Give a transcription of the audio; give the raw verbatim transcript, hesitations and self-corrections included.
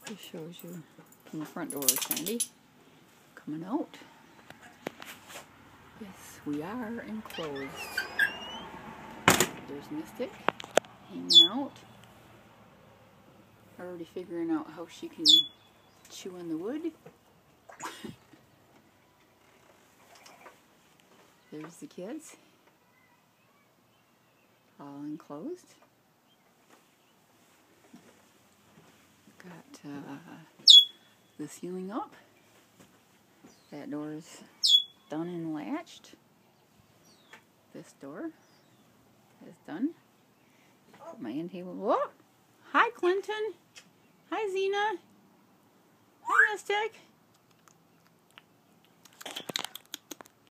This shows you from the front door, Sandy. Coming out. Yes, we are enclosed. There's Mystic hanging out. Already figuring out how she can chew on the wood. There's the kids. All enclosed. Got uh, the ceiling up. That door is done and latched. This door is done. Put my end table. Whoa! Hi, Clinton. Hi, Zena. Hi, Mystic.